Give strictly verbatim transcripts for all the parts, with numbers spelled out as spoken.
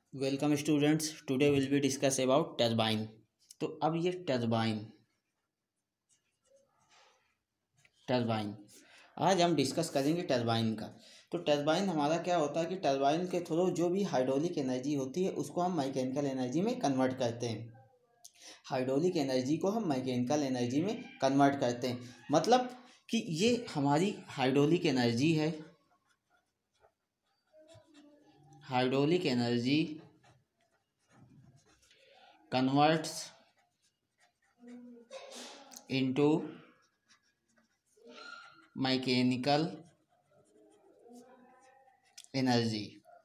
Welcome students, today will be discuss about turbine. तो अब ये टरबाइन टरबाइन आज हम डिस्कस करेंगे टरबाइन का। तो टरबाइन हमारा क्या होता है कि टरबाइन के थ्रू जो भी हाइड्रोलिक एनर्जी होती है उसको हम मैकेनिकल एनर्जी में कन्वर्ट करते हैं। हाइड्रोलिक एनर्जी को हम मैकेनिकल एनर्जी में कन्वर्ट करते हैं, मतलब कि ये हमारी हाइड्रोलिक एनर्जी है। Hydraulic energy converts into mechanical energy।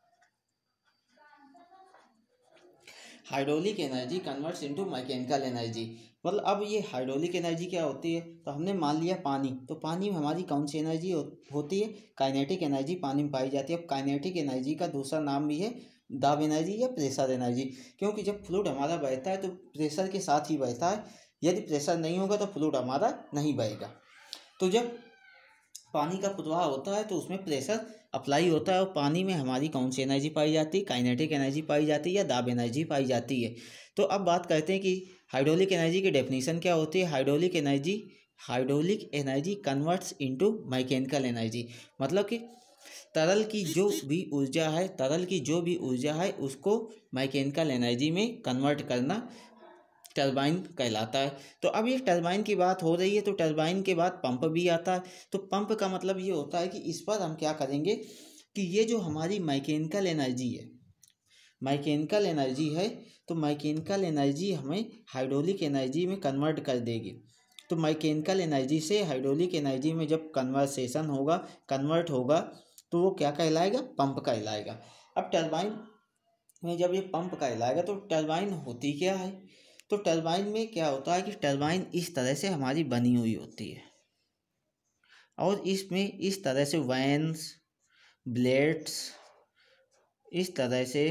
Hydraulic energy converts into mechanical energy, मतलब अब ये हाइड्रोलिक एनर्जी क्या होती है। तो हमने मान लिया पानी, तो पानी में हमारी कौन सी एनर्जी हो, होती है, काइनेटिक एनर्जी पानी में पाई जाती है। अब काइनेटिक एनर्जी का दूसरा नाम भी है दाब एनर्जी या प्रेशर एनर्जी, क्योंकि जब फ्लूइड हमारा बहता है तो प्रेशर के साथ ही बहता है। यदि प्रेशर नहीं होगा तो फ्लूइड हमारा नहीं बहेगा। तो जब पानी का प्रवाह होता है तो उसमें प्रेशर अप्लाई होता है और पानी में हमारी कौन सी एनर्जी पाई जाती है, काइनेटिक एनर्जी पाई जाती है या दाब एनर्जी पाई जाती है। तो अब बात करते हैं कि हाइड्रोलिक एनर्जी की डेफिनेशन क्या होती है। Hydraulic energy hydraulic energy converts into mechanical energy, मतलब कि तरल की जो भी ऊर्जा है तरल की जो भी ऊर्जा है उसको मैकेनिकल एनर्जी में कन्वर्ट करना टरबाइन कहलाता है। तो अब ये टरबाइन की बात हो रही है, तो टरबाइन के बाद पंप भी आता है। तो पंप का मतलब ये होता है कि इस पर हम क्या करेंगे कि ये जो हमारी मैकेनिकल एनर्जी है मैकेनिकल एनर्जी है तो मैकेनिकल एनर्जी हमें हाइड्रोलिक एनर्जी में कन्वर्ट कर देगी। तो मैकेनिकल एनर्जी से हाइड्रोलिक एनर्जी में जब कन्वर्सेशन होगा कन्वर्ट होगा तो वो क्या कहलाएगा, पंप कहलाएगा। अब टरबाइन में जब ये पंप कहलाएगा तो टरबाइन होती क्या है। तो टरबाइन में क्या होता है कि टरबाइन इस तरह से हमारी बनी हुई होती है और इसमें इस तरह से वैन्स ब्लेड्स इस तरह से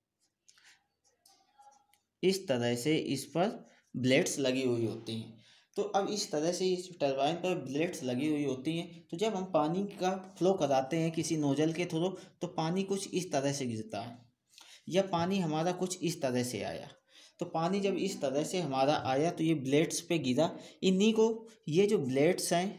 इस तरह से इस पर ब्लेड्स लगी हुई होती हैं। तो अब इस तरह से इस टरबाइन पर ब्लेड्स लगी हुई होती हैं। तो जब हम पानी का फ्लो कराते हैं किसी नोजल के थ्रू तो पानी कुछ इस तरह से गिरता है या पानी हमारा कुछ इस तरह से आया। तो पानी जब इस तरह से हमारा आया तो ये ब्लेड्स पे गिरा। इन्हीं को ये जो ब्लेड्स हैं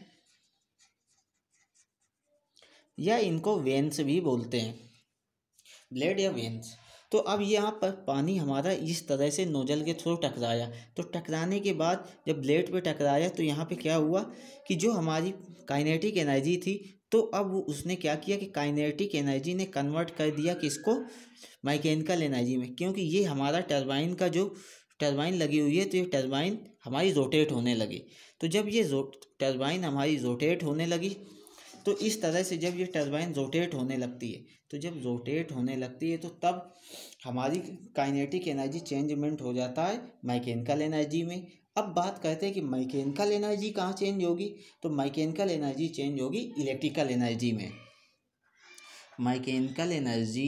या इनको वेन्स भी बोलते हैं, ब्लेड या वेन्स। तो अब यहाँ पर पानी हमारा इस तरह से नोजल के थ्रू टकराया। तो टकराने के बाद जब ब्लेड पे टकराया तो यहाँ पे क्या हुआ कि जो हमारी काइनेटिक एनर्जी थी तो अब उसने क्या किया कि काइनेटिक एनर्जी ने कन्वर्ट कर दिया किसको, मैकेनिकल एनर्जी में। क्योंकि ये हमारा टरबाइन का जो टरबाइन लगी हुई है तो ये टरबाइन हमारी रोटेट होने लगी। तो जब ये टरबाइन हमारी रोटेट होने लगी तो इस तरह से जब ये टरबाइन रोटेट होने लगती है तो जब रोटेट होने लगती है तो तब हमारी काइनेटिक एनर्जी चेंजमेंट हो जाता है मैकेनिकल एनर्जी में। अब बात करते हैं कि मैकेनिकल एनर्जी कहाँ चेंज होगी। तो मैकेनिकल एनर्जी चेंज होगी इलेक्ट्रिकल एनर्जी में। Mechanical energy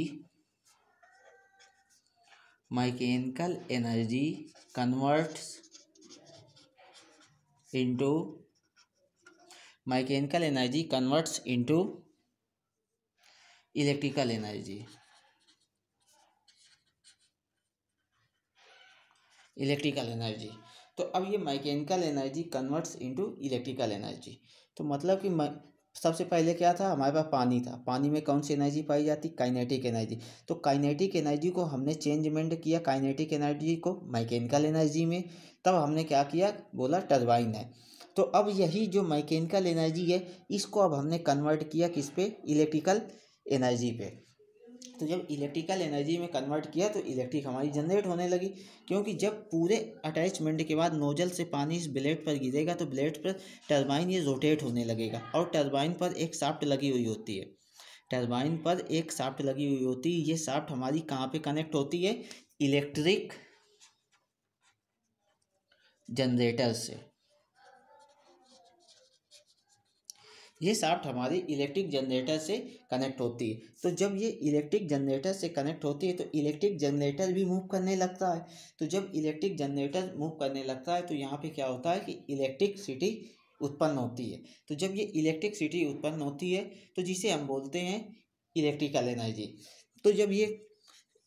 mechanical energy converts into mechanical energy converts into electrical energy electrical energy तो अब ये mechanical energy converts into electrical energy. तो मतलब कि सबसे पहले क्या था, हमारे पास पानी था। पानी में कौन सी एनर्जी पाई जाती, काइनेटिक एनर्जी। तो काइनेटिक एनर्जी को हमने चेंजमेंट किया काइनेटिक एनर्जी को मैकेनिकल एनर्जी में। तब हमने क्या किया, बोला टरबाइन है। तो अब यही जो मैकेनिकल एनर्जी है इसको अब हमने कन्वर्ट किया किस पे, इलेक्ट्रिकल एनर्जी पे। तो जब इलेक्ट्रिकल एनर्जी में कन्वर्ट किया तो इलेक्ट्रिक हमारी जनरेट होने लगी। क्योंकि जब पूरे अटैचमेंट के बाद नोजल से पानी इस ब्लेड पर गिरेगा तो ब्लेड पर टरबाइन ये रोटेट होने लगेगा और टरबाइन पर एक शाफ्ट लगी हुई होती है टरबाइन पर एक शाफ्ट लगी हुई होती है। ये शाफ्ट हमारी कहाँ पे कनेक्ट होती है, इलेक्ट्रिक जनरेटर से। ये शाफ्ट हमारी इलेक्ट्रिक जनरेटर से कनेक्ट होती है। तो जब ये इलेक्ट्रिक जनरेटर से कनेक्ट होती है तो इलेक्ट्रिक जनरेटर भी मूव करने लगता है। तो जब इलेक्ट्रिक जनरेटर मूव करने लगता है तो यहाँ पे क्या होता है कि इलेक्ट्रिसिटी उत्पन्न होती है। तो जब ये इलेक्ट्रिसिटी उत्पन्न होती है तो जिसे हम बोलते हैं इलेक्ट्रिकल एनर्जी। तो जब ये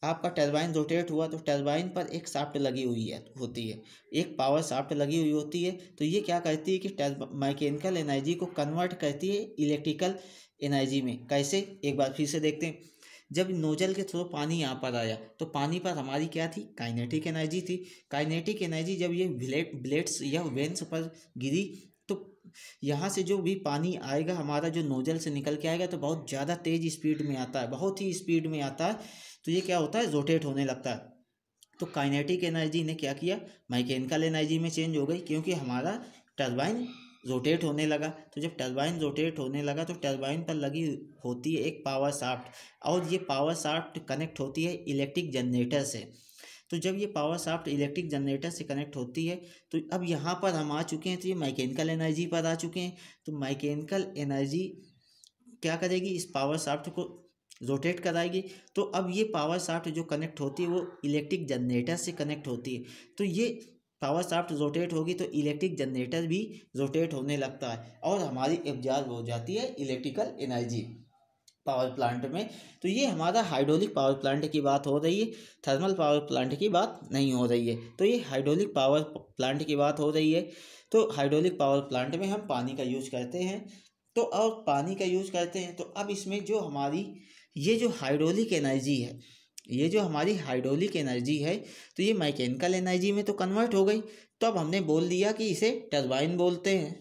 आपका टरबाइन रोटेट हुआ तो टरबाइन पर एक शाफ्ट लगी हुई है होती है, एक पावर शाफ्ट लगी हुई होती है। तो ये क्या करती है कि टर्ब मैकेनिकल एनर्जी को कन्वर्ट करती है इलेक्ट्रिकल एनर्जी में। कैसे, एक बार फिर से देखते हैं। जब नोजल के थ्रू पानी यहाँ पर आया तो पानी पर हमारी क्या थी, काइनेटिक एनर्जी थी। काइनेटिक एनर्जी जब ये ब्लेड ब्लेड्स या वेंस पर गिरी तो यहाँ से जो भी पानी आएगा हमारा जो नोजल से निकल के आएगा तो बहुत ज़्यादा तेज़ स्पीड में आता है, बहुत ही स्पीड में आता है। तो ये क्या होता है, रोटेट होने लगता है। तो काइनेटिक एनर्जी ने क्या किया, मैकेनिकल एनर्जी में चेंज हो गई, क्योंकि हमारा टरबाइन रोटेट होने लगा। तो जब टरबाइन रोटेट होने लगा तो टरबाइन पर लगी होती है एक पावर शाफ्ट, और ये पावर शाफ्ट कनेक्ट होती है इलेक्ट्रिक जनरेटर से। तो जब ये पावर शाफ्ट इलेक्ट्रिक जनरेटर से कनेक्ट होती है तो अब यहाँ पर हम आ चुके हैं, तो ये मैकेनिकल एनर्जी पर आ चुके हैं। तो मैकेनिकल एनर्जी क्या करेगी, इस पावर शाफ्ट को रोटेट कराएगी। तो अब ये पावर शाफ्ट जो कनेक्ट होती है वो इलेक्ट्रिक जनरेटर से कनेक्ट होती है। तो ये पावर शाफ्ट रोटेट होगी तो इलेक्ट्रिक जनरेटर भी रोटेट होने लगता है और हमारी एब्जॉर्ब हो जाती है इलेक्ट्रिकल एनर्जी पावर प्लांट में। तो ये हमारा हाइड्रोलिक पावर प्लांट की बात हो रही है, थर्मल पावर प्लांट की बात नहीं हो रही है। तो ये हाइड्रोलिक पावर प्लांट की बात हो रही है। तो हाइड्रोलिक पावर प्लांट में हम पानी का यूज करते हैं। तो और पानी का यूज करते हैं तो अब इसमें जो हमारी ये जो हाइड्रोलिक एनर्जी है, ये जो हमारी हाइड्रोलिक एनर्जी है तो ये मैकेनिकल एनर्जी में तो कन्वर्ट हो गई। तो अब हमने बोल दिया कि इसे टरबाइन बोलते हैं,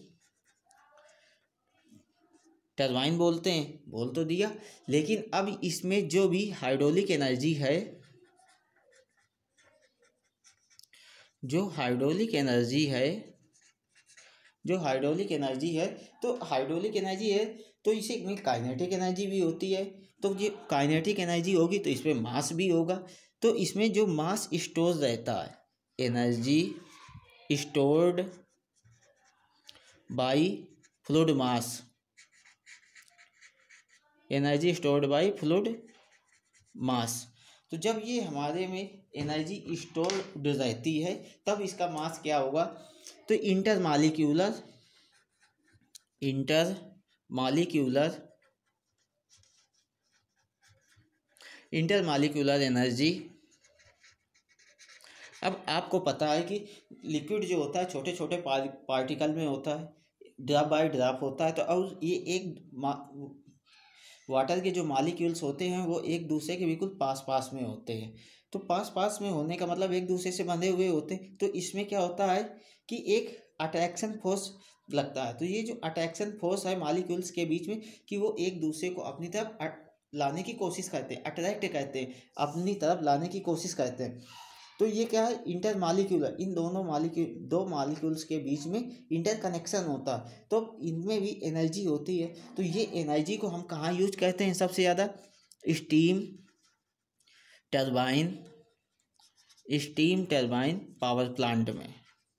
टरबाइन बोलते हैं, बोल तो दिया। लेकिन अब इसमें जो भी हाइड्रोलिक एनर्जी है, जो हाइड्रोलिक एनर्जी है जो हाइड्रोलिक एनर्जी है तो हाइड्रोलिक एनर्जी है तो इसे में काइनेटिक एनर्जी भी होती है। तो ये काइनेटिक एनर्जी होगी तो इसमें मास भी होगा। तो इसमें जो मास स्टोर रहता है, energy stored by fluid mass, energy stored by fluid mass. तो जब ये हमारे में एनर्जी स्टोर्ड रहती है तब इसका मास क्या होगा, तो intermolecular intermolecular intermolecular energy. अब आपको पता है कि लिक्विड जो होता है छोटे छोटे पार्टिकल में होता है, ड्रॉप बाय ड्रॉप होता है। तो और ये एक वाटर के जो मॉलिक्यूल्स होते हैं वो एक दूसरे के बिल्कुल पास पास में होते हैं। तो पास पास में होने का मतलब एक दूसरे से बंधे हुए होते हैं। तो इसमें क्या होता है कि एक अट्रैक्शन फोर्स लगता है। तो ये जो अट्रैक्शन फोर्स है मॉलिक्यूल्स के बीच में कि वो एक दूसरे को अपनी तरफ लाने की कोशिश करते हैं, अट्रैक्ट करते हैं, अपनी तरफ लाने की कोशिश करते हैं। तो ये क्या है, इंटर मालिक्यूलर, इन दोनों मालिक्यूल दो मालिक्यूल्स के बीच में इंटर कनेक्शन होता है। तो इनमें भी एनर्जी होती है। तो ये एनर्जी को हम कहाँ यूज करते हैं सबसे ज़्यादा, steam turbine, steam turbine power plant में।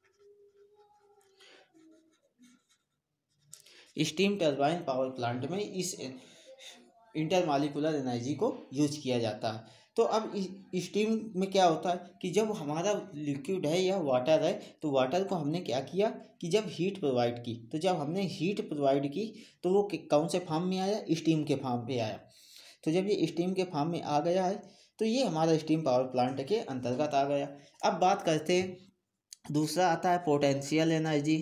स्टीम टरबाइन पावर प्लांट में इस इंटर मालिक्यूलर एनर्जी को यूज किया जाता है। तो अब स्टीम में क्या होता है कि जब हमारा लिक्विड है या वाटर है तो वाटर को हमने क्या किया कि जब हीट प्रोवाइड की, तो जब हमने हीट प्रोवाइड की तो वो कौन से फॉर्म में आया, स्टीम के फॉर्म पे आया। तो जब ये स्टीम के फॉर्म में आ गया है तो ये हमारा स्टीम पावर प्लांट के अंतर्गत आ गया। अब बात करते हैं, दूसरा आता है पोटेंशियल एनर्जी।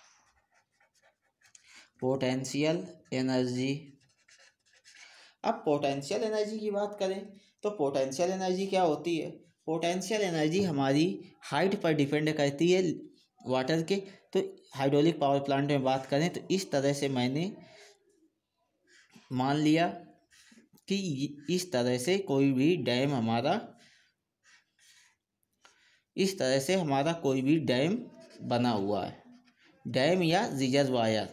पोटेंशियल एनर्जी, अब पोटेंशियल एनर्जी की बात करें तो पोटेंशियल एनर्जी क्या होती है, पोटेंशियल एनर्जी हमारी हाइट पर डिपेंड करती है वाटर के। तो हाइड्रोलिक पावर प्लांट में बात करें तो इस तरह से मैंने मान लिया कि इस तरह से कोई भी डैम हमारा इस तरह से हमारा कोई भी डैम बना हुआ है, डैम या रिजर्वायर,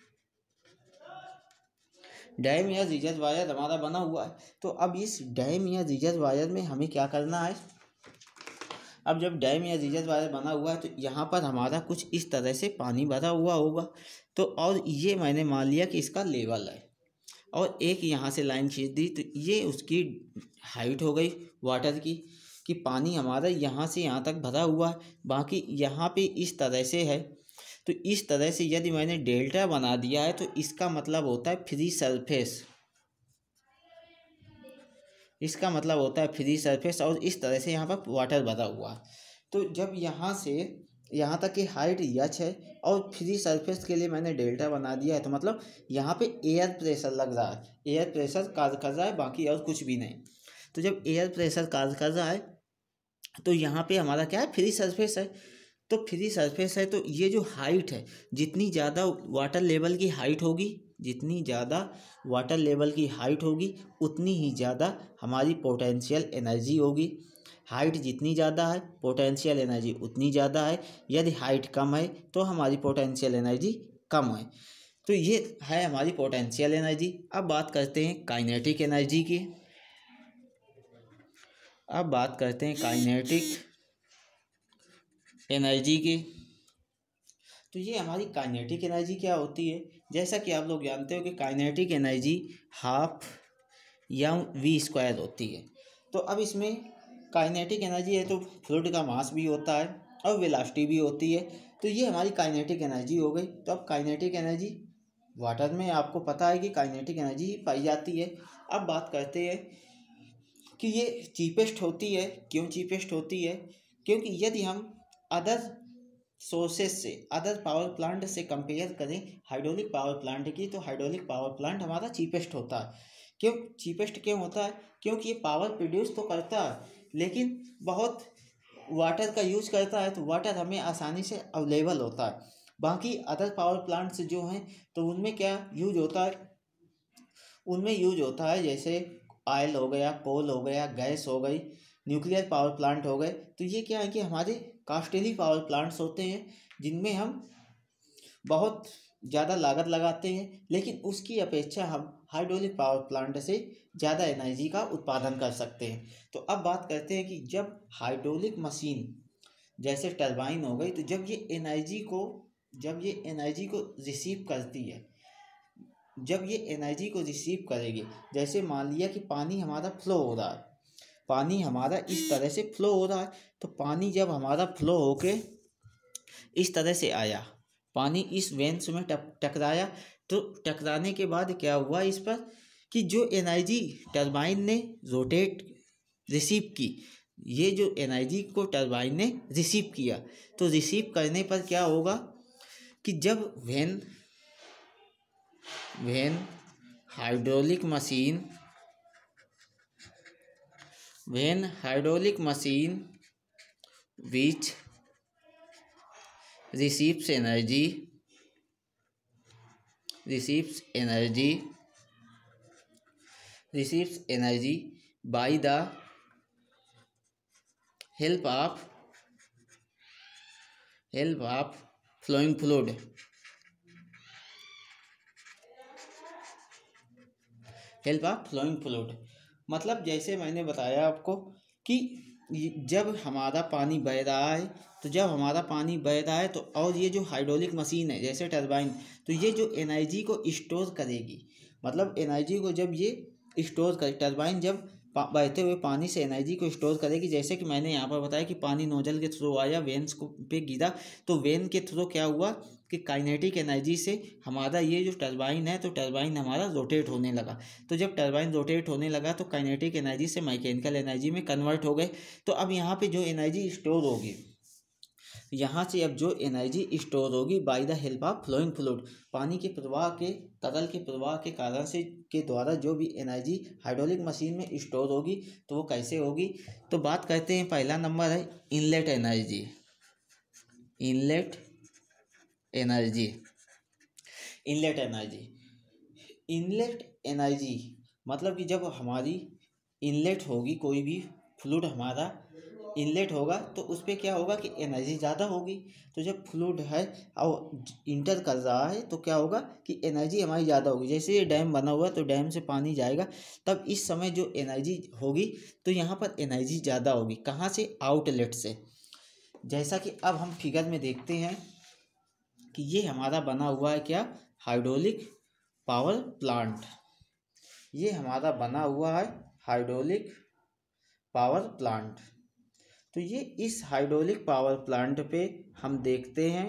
डैम या रिजर्वायर हमारा बना हुआ है। तो अब इस डैम या रिजर्वायर में हमें क्या करना है, अब जब डैम या रिजर्वायर बना हुआ है तो यहाँ पर हमारा कुछ इस तरह से पानी भरा हुआ होगा। तो और ये मैंने मान लिया कि इसका लेवल है और एक यहाँ से लाइन खींच दी तो ये उसकी हाइट हो गई वाटर की, कि पानी हमारा यहाँ से यहाँ तक भरा हुआ है, बाकी यहाँ पे इस तरह से है। तो इस तरह से यदि मैंने डेल्टा बना दिया है तो इसका मतलब होता है फ्री सरफेस, इसका मतलब होता है फ्री सरफेस, और इस तरह से यहाँ पर वाटर भरा हुआ है। तो जब यहाँ से यहाँ तक की हाइट एच है और फ्री सरफेस के लिए मैंने डेल्टा बना दिया है, तो मतलब यहाँ पे एयर प्रेशर लग रहा है, एयर प्रेशर कार्य कर रहा है, बाकी और कुछ भी नहीं। तो जब एयर प्रेशर कार्य कर रहा है तो यहाँ पे हमारा क्या है, फ्री सरफेस है। तो फ्री सरफेस है तो ये जो हाइट है, जितनी ज़्यादा वाटर लेवल की हाइट होगी, जितनी ज़्यादा वाटर लेवल की हाइट होगी उतनी ही ज़्यादा हमारी पोटेंशियल एनर्जी होगी। हाइट जितनी ज़्यादा है पोटेंशियल एनर्जी उतनी ज़्यादा है। यदि हाइट कम है तो हमारी पोटेंशियल एनर्जी कम है। तो ये है हमारी पोटेंशियल एनर्जी। अब बात करते हैं काइनेटिक एनर्जी की। अब बात करते हैं काइनेटिक एनर्जी की। तो ये हमारी काइनेटिक एनर्जी क्या होती है, जैसा कि आप लोग जानते हो कि काइनेटिक एनर्जी हाफ या वी स्क्वायर होती है। तो अब इसमें काइनेटिक एनर्जी है तो फ्लूइड का मास भी होता है और वेलोसिटी भी होती है। तो ये हमारी काइनेटिक एनर्जी हो गई। तो अब काइनेटिक एनर्जी वाटर में आपको पता है कि काइनेटिक एनर्जी पाई जाती है। अब बात करते हैं कि ये चीपेस्ट होती है। क्यों चीपेस्ट होती है? क्योंकि यदि हम अदर सोर्सेस से, अदर पावर प्लांट से कंपेयर करें हाइड्रोलिक पावर प्लांट की, तो हाइड्रोलिक पावर प्लांट हमारा चीपेस्ट होता है। क्यों चीपेस्ट क्यों होता है? क्योंकि ये पावर प्रोड्यूस तो करता है लेकिन बहुत वाटर का यूज करता है, तो वाटर हमें आसानी से अवेलेबल होता है। बाकी अदर पावर प्लांट्स जो हैं तो उनमें क्या यूज होता है, उनमें यूज होता है जैसे ऑयल हो गया, कोल हो गया, गैस हो गई, न्यूक्लियर पावर प्लांट हो गए। तो ये क्या है कि हमारे कॉस्टली पावर प्लांट्स होते हैं जिनमें हम बहुत ज़्यादा लागत लगाते हैं, लेकिन उसकी अपेक्षा हम हाइड्रोलिक पावर प्लांट से ज़्यादा एनर्जी का उत्पादन कर सकते हैं। तो अब बात करते हैं कि जब हाइड्रोलिक मशीन जैसे टरबाइन हो गई, तो जब ये एनर्जी को जब ये एनर्जी को रिसीव करती है, जब ये एनर्जी को रिसीव करेगी, जैसे मान लिया कि पानी हमारा फ्लो हो रहा है, पानी हमारा इस तरह से फ्लो हो रहा है, तो पानी जब हमारा फ्लो होके इस तरह से आया, पानी इस वेंस में टक टकराया, तो टकराने के बाद क्या हुआ इस पर कि जो एनर्जी टरबाइन ने रोटेट रिसीव की, ये जो एनर्जी को टरबाइन ने रिसीव किया, तो रिसीव करने पर क्या होगा कि जब vane vane hydraulic machine vane hydraulic machine which receives energy receives energy receives energy by the help of help of flowing fluid help of flowing fluid मतलब जैसे मैंने बताया आपको कि जब हमारा पानी बह रहा है, तो जब हमारा पानी बह रहा है तो और ये जो हाइड्रोलिक मशीन है जैसे टरबाइन, तो ये जो एनर्जी को स्टोर करेगी, मतलब एनर्जी को जब ये स्टोर करे, टरबाइन जब बहते हुए पानी से एनर्जी को स्टोर करेगी। जैसे कि मैंने यहाँ पर बताया कि पानी नोजल के थ्रू आया, वेन्स को पे गिरा, तो वेन के थ्रू क्या हुआ कि काइनेटिक एनर्जी से हमारा ये जो टरबाइन है, तो टरबाइन हमारा रोटेट होने लगा। तो जब टरबाइन रोटेट होने लगा तो काइनेटिक एनर्जी से मैकेनिकल एनर्जी में कन्वर्ट हो गए। तो अब यहाँ पे जो एनर्जी स्टोर होगी, यहाँ से अब जो एनर्जी स्टोर होगी by the help of flowing fluid, पानी के प्रवाह के तरल के प्रवाह के कारण से के द्वारा जो भी एनर्जी हाइड्रोलिक मशीन में स्टोर होगी, तो वो कैसे होगी। तो बात करते हैं, पहला नंबर है inlet energy. Inlet energy inlet energy inlet energy मतलब कि जब हमारी इनलेट होगी, कोई भी फ्लूइड हमारा इनलेट होगा तो उस पर क्या होगा कि एनर्जी ज़्यादा होगी। तो जब फ्लूइड है और इंटर कर रहा है तो क्या होगा कि एनर्जी हमारी ज़्यादा होगी। जैसे ये डैम बना हुआ है तो डैम से पानी जाएगा, तब इस समय जो एनर्जी होगी तो यहाँ पर एनर्जी ज़्यादा होगी। कहाँ से? आउटलेट से। जैसा कि अब हम फिगर में देखते हैं कि ये हमारा बना हुआ है क्या, हाइड्रोलिक पावर प्लांट। ये हमारा बना हुआ है हाइड्रोलिक पावर प्लांट। तो ये इस हाइड्रोलिक पावर प्लांट पे हम देखते हैं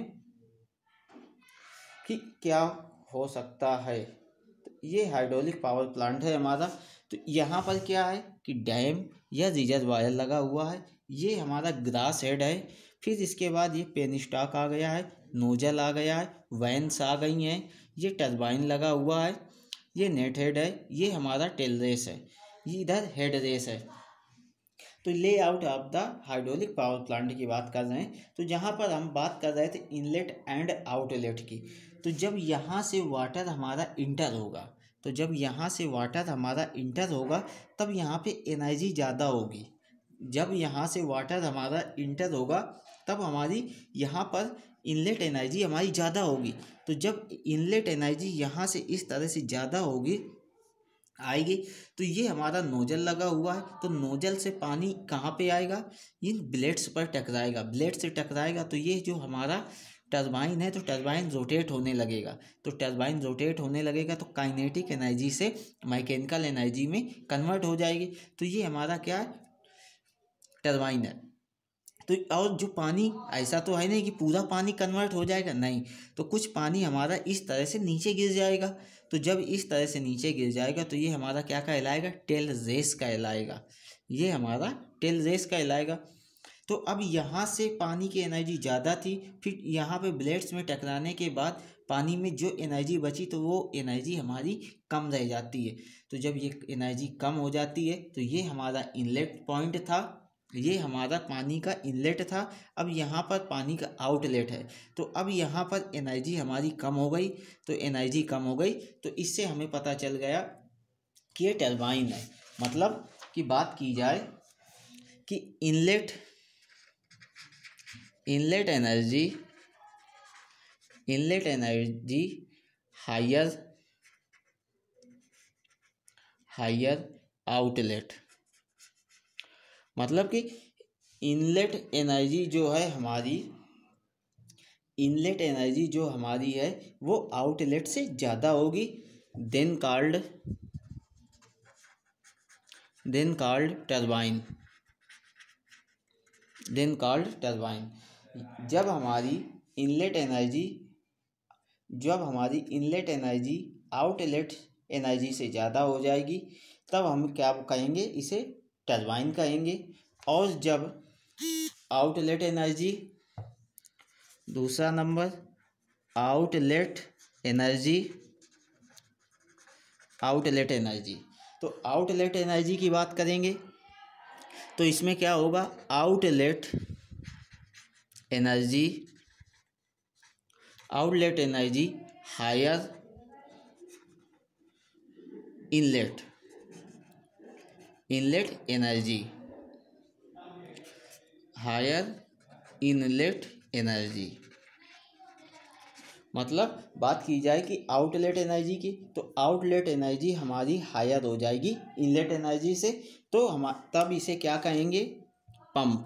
कि क्या हो सकता है। तो ये हाइड्रोलिक पावर प्लांट है हमारा। तो यहाँ पर क्या है कि डैम या रिजर्वायर लगा हुआ है, ये हमारा ग्रास हेड है। फिर इसके बाद ये पेनस्टॉक आ गया है, नोजल आ गया है, वैन्स आ गई हैं, ये टरबाइन लगा हुआ है, ये नेट हेड है, ये हमारा टेल रेस है, ये इधर हेड रेस है। तो layout of the hydraulic power plant की बात कर रहे हैं। तो जहाँ पर हम बात कर रहे थे इनलेट एंड आउटलेट की, तो जब यहाँ से वाटर हमारा इंटर होगा तो जब यहाँ से वाटर हमारा इंटर होगा तब यहाँ पे एनर्जी ज़्यादा होगी। जब यहाँ से वाटर हमारा इंटर होगा तब हमारी यहाँ पर इनलेट एनर्जी हमारी ज़्यादा होगी। तो जब इनलेट एनर्जी यहाँ से इस तरह से ज़्यादा होगी आएगी तो ये हमारा नोजल लगा हुआ है, तो नोजल से पानी कहाँ पे आएगा, इन ब्लेड्स पर टकराएगा। ब्लेड से टकराएगा तो ये जो हमारा टरबाइन है तो टरबाइन रोटेट होने लगेगा। तो टरबाइन रोटेट होने लगेगा तो काइनेटिक एनर्जी से मैकेनिकल एनर्जी में कन्वर्ट हो जाएगी। तो ये हमारा क्या है, टरबाइन है। तो और जो पानी, ऐसा तो है नहीं कि पूरा पानी कन्वर्ट हो जाएगा, नहीं, तो कुछ पानी हमारा इस तरह से नीचे गिर जाएगा। तो जब इस तरह से नीचे गिर जाएगा तो ये हमारा क्या कहलाएगा, टेल रेस कहलाएगा। ये हमारा टेल रेस कहलाएगा। तो अब यहाँ से पानी की एनर्जी ज़्यादा थी, फिर यहाँ पे ब्लेड्स में टकराने के बाद पानी में जो एनर्जी बची तो वो एनर्जी हमारी कम रह जाती है। तो जब ये एनर्जी कम हो जाती है तो ये हमारा इनलेट पॉइंट था, ये हमारा पानी का इनलेट था। अब यहाँ पर पानी का आउटलेट है। तो अब यहाँ पर एनर्जी हमारी कम हो गई, तो एनर्जी कम हो गई तो इससे हमें पता चल गया कि ये टरबाइन है। मतलब कि बात की जाए कि inlet inlet energy inlet energy higher higher outlet, मतलब कि इनलेट एनर्जी जो है हमारी इनलेट एनर्जी जो हमारी है वो आउटलेट से ज़्यादा होगी। Then called then called turbine then called turbine जब हमारी इनलेट एनर्जी जब हमारी इनलेट एनर्जी आउटलेट एनर्जी से ज़्यादा हो जाएगी तब हम क्या कहेंगे, इसे टरबाइन कहेंगे। और जब आउटलेट एनर्जी, दूसरा number outlet energy outlet energy तो आउटलेट एनर्जी की बात करेंगे तो इसमें क्या होगा, outlet energy outlet energy higher inlet inlet energy higher inlet energy. मतलब बात की जाए कि आउटलेट एनर्जी की, तो आउटलेट एनर्जी हमारी हायर हो जाएगी इनलेट एनर्जी से, तो हम तब इसे क्या कहेंगे, पंप।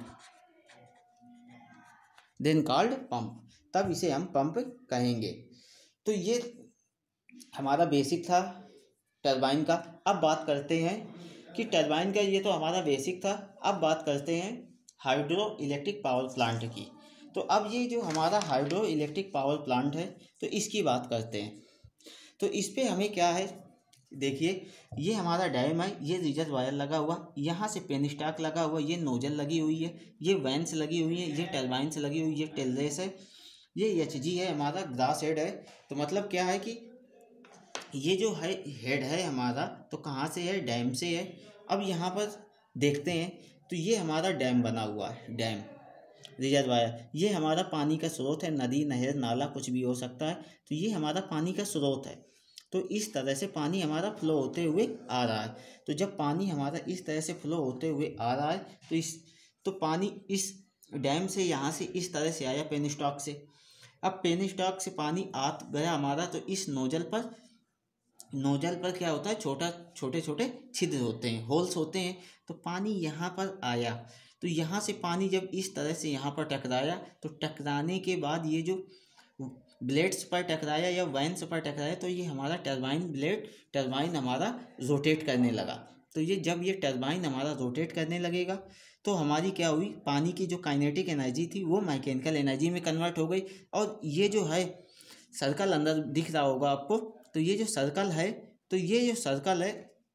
देन कॉल्ड पंप, तब इसे हम पंप कहेंगे। तो ये हमारा बेसिक था टरबाइन का। अब बात करते हैं कि टरबाइन का, ये तो हमारा बेसिक था। अब बात करते हैं हाइड्रो इलेक्ट्रिक पावर प्लांट की। तो अब ये जो हमारा हाइड्रो इलेक्ट्रिक पावर प्लांट है तो इसकी बात करते हैं। तो इस पे हमें क्या है, देखिए ये हमारा डैम है, ये रिजर्वायर लगा हुआ, यहाँ से पेनस्टॉक लगा हुआ, ये नोजल लगी हुई है, ये वैन्स लगी हुई है, ये टरबाइन्स लगी हुई है, ये टेल रेस है, ये एच जी है, हमारा ग्रास हेड है। तो मतलब क्या है कि ये जो है हेड है हमारा, तो कहाँ से है, डैम से है। अब यहाँ पर देखते हैं तो ये हमारा डैम बना हुआ है, डैम रिजर्वायर, ये हमारा पानी का स्रोत है, नदी नहर नाला कुछ भी हो सकता है। तो ये हमारा पानी का स्रोत है। तो इस तरह से पानी हमारा फ्लो होते हुए आ रहा है। तो जब पानी हमारा इस तरह से फ्लो होते हुए आ रहा है तो इस तो पानी इस डैम से यहाँ से इस तरह से आया पेनस्टॉक से। अब पेनस्टॉक से पानी आ गया हमारा, तो इस नोजल पर नोजल पर क्या होता है, छोटा छोटे छोटे छिद्र होते हैं, होल्स होते हैं। तो पानी यहाँ पर आया, तो यहाँ से पानी जब इस तरह से यहाँ पर टकराया, तो टकराने के बाद ये जो ब्लेड्स पर टकराया या वैन्स पर टकराया, तो ये हमारा टरबाइन ब्लेड टरबाइन हमारा रोटेट करने लगा। तो ये जब ये टरबाइन हमारा रोटेट करने लगेगा तो हमारी क्या हुई, पानी की जो काइनेटिक एनर्जी थी वो मैकेनिकल एनर्जी में कन्वर्ट हो गई। और ये जो है सर्कल अंदर दिख रहा होगा आपको, तो ये जो सर्कल है तो ये जो सर्कल है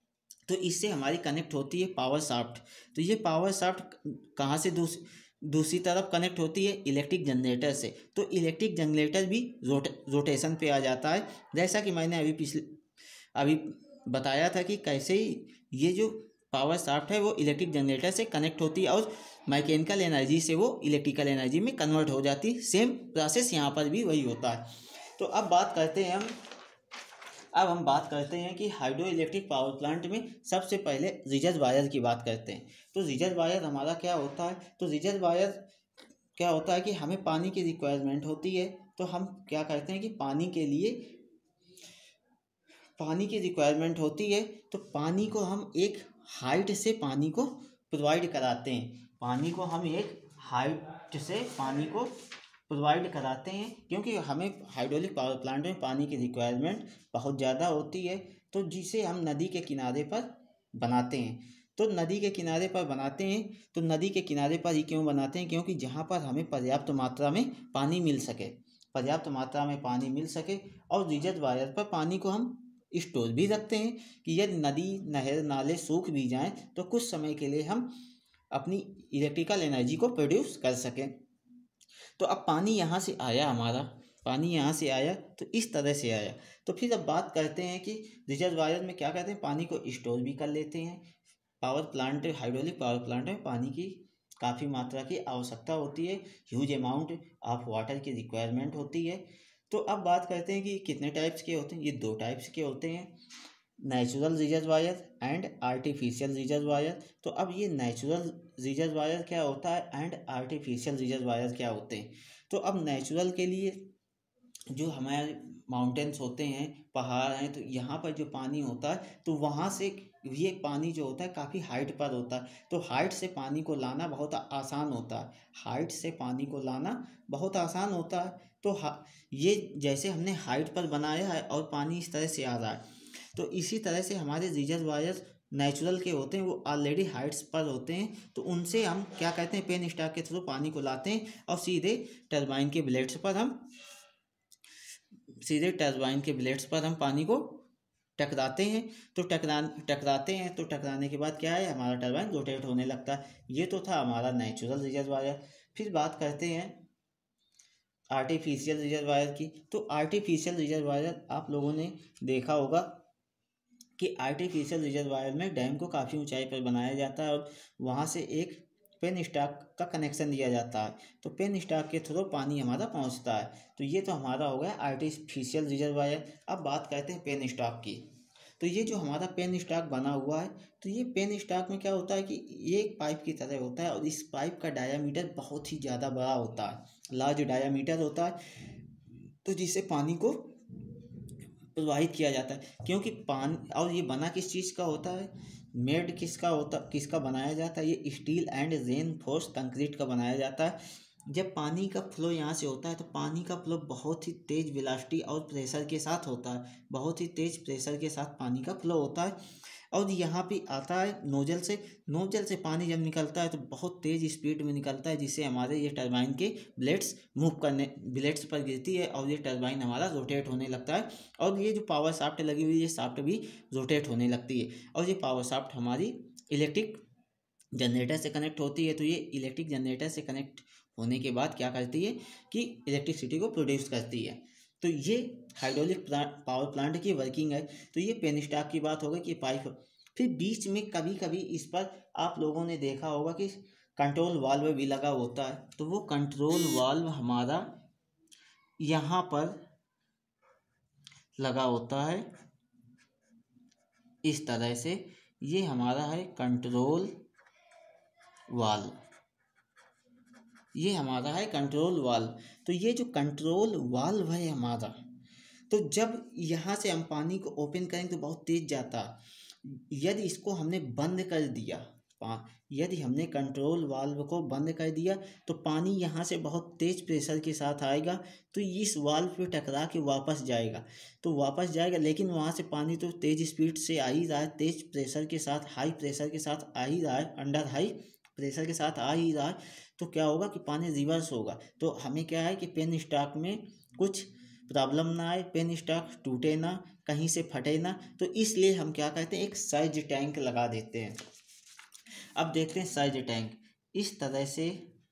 तो इससे हमारी कनेक्ट होती है पावर शाफ्ट। तो ये पावर शाफ्ट कहाँ से दूस दूसरी तरफ कनेक्ट होती है, इलेक्ट्रिक जनरेटर से। तो इलेक्ट्रिक जनरेटर भी रोट रोटेशन पे आ जाता है, जैसा कि मैंने अभी पिछले अभी बताया था कि कैसे ये जो पावर शाफ्ट है वो इलेक्ट्रिक जनरेटर से कनेक्ट होती है और मैकेनिकल एनर्जी से वो इलेक्ट्रिकल एनर्जी में कन्वर्ट हो जाती है। सेम प्रोसेस यहाँ पर भी वही होता है। तो अब बात करते हैं हम अब हम बात करते हैं कि हाइड्रो इलेक्ट्रिक पावर प्लांट में सबसे पहले रिजर्वायर की बात करते हैं। तो रिजर्वायर हमारा क्या होता है, तो रिजर्वायर क्या होता है कि हमें पानी की रिक्वायरमेंट होती है, तो हम क्या करते हैं कि पानी के लिए पानी की रिक्वायरमेंट होती है तो पानी को हम एक हाइट से पानी को प्रोवाइड कराते हैं पानी को हम एक हाइट से पानी को प्रोवाइड कराते हैं क्योंकि हमें हाइड्रोलिक पावर प्लांट में पानी की रिक्वायरमेंट बहुत ज़्यादा होती है, तो जिसे हम नदी के किनारे पर बनाते हैं। तो नदी के किनारे पर बनाते हैं तो नदी के किनारे पर ही क्यों बनाते हैं, क्योंकि जहाँ पर हमें पर्याप्त मात्रा में पानी मिल सके पर्याप्त मात्रा में पानी मिल सके और रिजर्वायर पर पानी को हम स्टोर भी रखते हैं कि यदि नदी नहर नाले सूख भी जाएं तो कुछ समय के लिए हम अपनी इलेक्ट्रिकल एनर्जी को प्रोड्यूस कर सकें। तो अब पानी यहाँ से आया हमारा पानी यहाँ से आया तो इस तरह से आया। तो फिर अब बात करते हैं कि रिजर्वायर में क्या करते हैं, पानी को स्टोर भी कर लेते हैं। Power plant hydraulic power plant में पानी की काफ़ी मात्रा की आवश्यकता होती है, ह्यूज अमाउंट ऑफ वाटर की रिक्वायरमेंट होती है। तो अब बात करते हैं कि कितने टाइप्स के होते हैं। ये दो टाइप्स के होते हैं, natural reservoir and artificial reservoir. तो अब ये नेचुरल रिजर्वायर क्या होता है एंड आर्टिफिशियल रिजर्वायर क्या होते हैं। तो अब नेचुरल के लिए जो हमारे माउंटेन्स होते हैं, पहाड़ हैं, तो यहाँ पर जो पानी होता है तो वहाँ से ये पानी जो होता है काफ़ी हाइट पर होता है, तो हाइट से पानी को लाना बहुत आसान होता है हाइट से पानी को लाना बहुत आसान होता है। तो ये जैसे हमने हाइट पर बनाया है और पानी इस तरह से आ रहा है, तो इसी तरह से हमारे रिजर्वायर नेचुरल के होते हैं, वो ऑलरेडी हाइट्स पर होते हैं। तो उनसे हम क्या कहते हैं, पेन स्टॉक के थ्रू पानी को लाते हैं और सीधे टरबाइन के ब्लेड्स पर हम सीधे टरबाइन के ब्लेड्स पर हम पानी को टकराते हैं। तो टकरा टकराते हैं तो टकराने के बाद क्या है, हमारा टरबाइन रोटेट होने लगता है। ये तो था हमारा नेचुरल रिजर्वायर। फिर बात करते हैं आर्टिफिशियल रिजर्वायर की। तो आर्टिफिशियल रिजर्वायर आप लोगों ने देखा होगा कि आर्टिफिशियल रिजर्वायर में डैम को काफ़ी ऊंचाई पर बनाया जाता है और वहाँ से एक पेन स्टॉक का कनेक्शन दिया जाता है, तो पेन स्टॉक के थ्रू पानी हमारा पहुँचता है। तो ये तो हमारा हो गया आर्टिफिशियल रिजर्वायर। अब बात करते हैं पेन स्टॉक की। तो ये जो हमारा पेन स्टॉक बना हुआ है, तो ये पेन स्टॉक में क्या होता है कि ये एक पाइप की तरह होता है और इस पाइप का डायामीटर बहुत ही ज़्यादा बड़ा होता है, लार्ज डायामीटर होता है, तो जिससे पानी को प्रवाहित किया जाता है। क्योंकि पानी और ये बना किस चीज़ का होता है, मेड किसका होता किसका बनाया जाता है, ये स्टील एंड रेनफोर्स कंक्रीट का बनाया जाता है। जब पानी का फ्लो यहाँ से होता है तो पानी का फ्लो बहुत ही तेज़ वेलोसिटी और प्रेशर के साथ होता है, बहुत ही तेज़ प्रेशर के साथ पानी का फ्लो होता है। और यहाँ पे आता है नोजल से नोजल से पानी जब निकलता है तो बहुत तेज़ स्पीड में निकलता है, जिससे हमारे ये टरबाइन के ब्लेड्स मूव करने ब्लेड्स पर गिरती है और ये टरबाइन हमारा रोटेट होने लगता है। और ये जो पावर शाफ्ट लगी हुई है, ये शाफ्ट भी रोटेट होने लगती है और ये पावर शाफ्ट हमारी इलेक्ट्रिक जनरेटर से कनेक्ट होती है। तो ये इलेक्ट्रिक जनरेटर से कनेक्ट होने के बाद क्या करती है कि इलेक्ट्रिसिटी को प्रोड्यूस करती है। तो ये हाइड्रोलिक पावर प्लांट की वर्किंग है। तो ये पेन स्टॉक की बात हो गई कि पाइप। फिर बीच में कभी कभी इस पर आप लोगों ने देखा होगा कि कंट्रोल वाल्व भी लगा होता है। तो वो कंट्रोल वाल्व हमारा यहाँ पर लगा होता है इस तरह से, ये हमारा है कंट्रोल वाल्व, ये हमारा है कंट्रोल वाल्व। तो ये जो कंट्रोल वाल्व है हमारा, तो जब यहाँ से हम पानी को ओपन करेंगे तो बहुत तेज जाता है। यदि इसको हमने बंद कर दिया यदि हमने कंट्रोल वाल्व को बंद कर दिया तो पानी यहाँ से बहुत तेज़ प्रेशर के साथ आएगा, तो इस वाल्व पे टकरा के वापस जाएगा तो वापस जाएगा लेकिन वहाँ से पानी तो तेज़ स्पीड से आ ही रहा है, तेज़ प्रेशर के साथ हाई प्रेशर के साथ आ ही रहा है, अंडर हाई प्रेशर के साथ आ ही रहा है। तो क्या होगा कि पानी रिवर्स होगा। तो हमें क्या है कि पेन स्टॉक में कुछ प्रॉब्लम ना आए, पेन स्टॉक टूटे ना, कहीं से फटे ना, तो इसलिए हम क्या कहते हैं, एक सर्ज टैंक लगा देते हैं। अब देखते हैं सर्ज टैंक। इस तरह से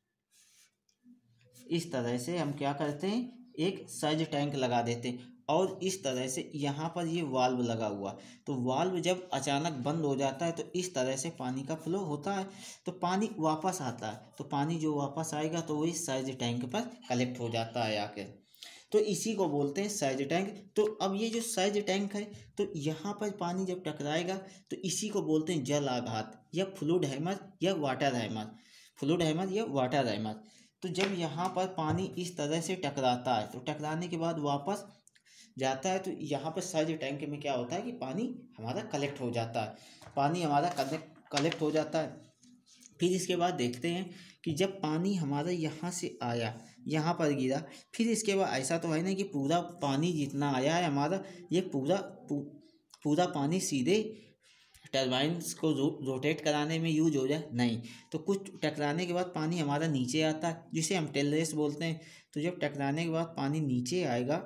इस तरह से हम क्या करते हैं, एक सर्ज टैंक लगा देते हैं। और इस तरह से यहाँ पर ये वाल्व लगा हुआ, तो वाल्व जब अचानक बंद हो जाता है तो इस तरह से पानी का फ्लो होता है, तो पानी वापस आता है, तो पानी जो वापस आएगा तो वही सर्ज टैंक पर कलेक्ट हो जाता है आकर, तो इसी को बोलते हैं सर्ज टैंक। तो अब ये जो सर्ज टैंक है, तो यहाँ पर पानी जब टकराएगा तो इसी को बोलते हैं जल आघात या फ्लूइड हैमर या वाटर हैमर, फ्लूइड हैमर या वाटर हैमर। तो जब यहाँ पर पानी इस तरह से टकराता है, तो टकराने के बाद वापस जाता है, तो यहाँ पर सर्ज टैंक में क्या होता है कि पानी हमारा कलेक्ट हो जाता है, पानी हमारा कलेक्ट कलेक्ट हो जाता है। फिर इसके बाद देखते हैं कि जब पानी हमारा यहाँ से आया, यहाँ पर गिरा, फिर इसके बाद ऐसा तो है नहीं कि पूरा पानी जितना आया है हमारा, ये पूरा पू, पूरा पानी सीधे टरबाइन्स को रो, रोटेट कराने में यूज हो जाए, नहीं, तो कुछ टकराने के बाद पानी हमारा नीचे आता है, जिसे हम टेल रेस बोलते हैं। तो जब टकराने के बाद पानी नीचे आएगा,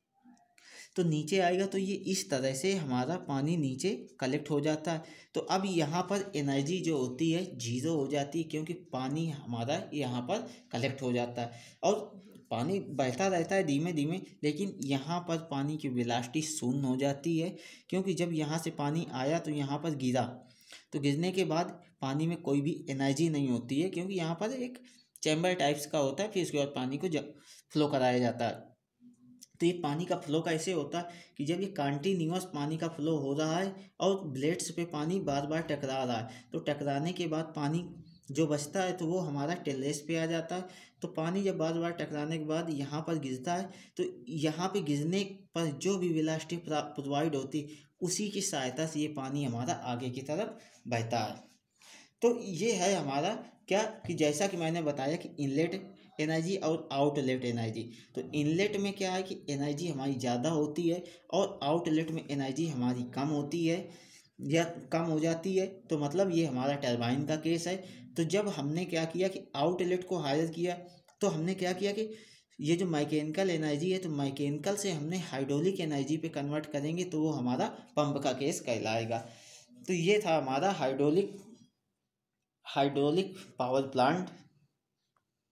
तो नीचे आएगा तो ये इस तरह से हमारा पानी नीचे कलेक्ट हो जाता है। तो अब यहाँ पर एनर्जी जो होती है जीरो हो जाती है, क्योंकि पानी हमारा यहाँ पर कलेक्ट हो जाता है और पानी बहता रहता है धीमे धीमे, लेकिन यहाँ पर पानी की वेलोसिटी शून्य हो जाती है, क्योंकि जब यहाँ से पानी आया तो यहाँ पर गिरा, तो गिरने के बाद पानी में कोई भी एनर्जी नहीं होती है, क्योंकि यहाँ पर एक चैम्बर टाइप्स का होता है, फिर उसके बाद पानी को फ्लो कराया जाता है। तो ये पानी का फ्लो कैसे होता है कि जब ये कंटिन्यूअस पानी का फ्लो हो रहा है और ब्लेड्स पे पानी बार बार टकरा रहा है, तो टकराने के बाद पानी जो बचता है तो वो हमारा टेरेस पे आ जाता है। तो पानी जब बार बार टकराने के बाद यहाँ पर गिरता है, तो यहाँ पे गिरने पर जो भी वेलोसिटी प्रोवाइड होती उसी की सहायता से ये पानी हमारा आगे की तरफ बहता है। तो ये है हमारा क्या कि जैसा कि मैंने बताया कि इनलेट एनर्जी और आउटलेट एनर्जी। तो इनलेट में क्या है कि एनर्जी हमारी ज़्यादा होती है और आउटलेट में एनर्जी हमारी कम होती है या कम हो जाती है। तो मतलब ये हमारा टरबाइन का केस है। तो जब हमने क्या किया कि आउटलेट को हायर किया, तो हमने क्या किया कि ये जो मैकेनिकल एनर्जी है, तो मैकेनिकल से हमने हाइड्रोलिक एनर्जी पे कन्वर्ट करेंगे, तो वो हमारा पंप का केस कहलाएगा। तो ये था हमारा हाइड्रोलिक हाइड्रोलिक पावर प्लांट